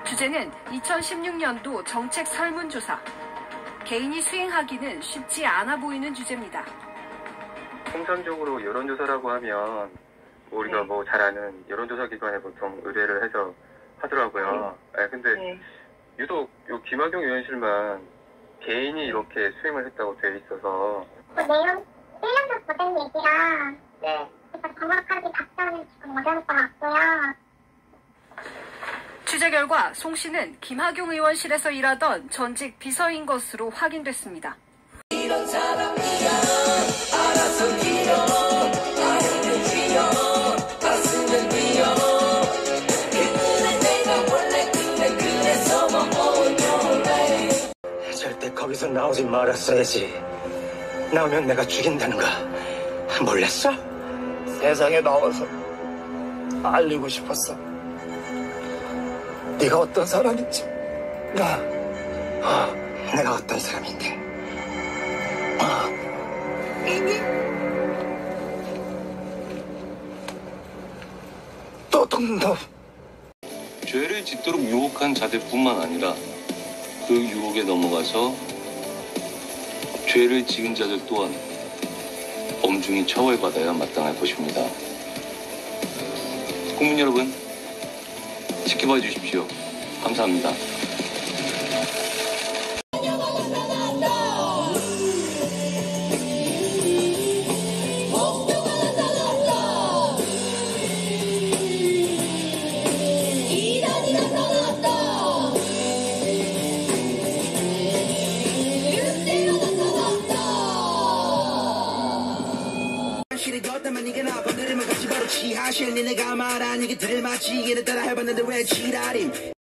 주제는 2016년도 정책 설문조사. 개인이 수행하기는 쉽지 않아 보이는 주제입니다. 통상적으로 여론조사라고 하면 우리가 뭐 잘 아는 여론조사 기관에 보통 의뢰를 해서 하더라고요. 근데 유독 요 김학용 의원실만 개인이 이렇게 수행을 했다고 되어 있어서 내용 1년 전 보낸 얘기라 그래서 정확하게 답변을 지금 어려울 것 같고요. 취재 결과 송 씨는 김학용 의원실에서 일하던 전직 비서인 것으로 확인됐습니다. 이런 사람이야, 알아서 기어, 아이들 쥐어, 가슴을 비어. 그래 내가 원래 그래서 먹어올래. 절대 거기서 나오지 말았어야지. 나오면 내가 죽인다는 거 몰랐어? 세상에 나와서 알리고 싶었어. 네가 어떤 사람인지. 내가 어떤 사람인데. 도둑놈. 죄를 짓도록 유혹한 자들뿐만 아니라 그 유혹에 넘어가서 죄를 지은 자들 또한 엄중히 처벌받아야 마땅할 것입니다. 국민 여러분, 지켜봐 주십시오. 감사합니다. 니가 말한 얘기들을 마치 이해를 따라 해봤는데 왜 지랄임.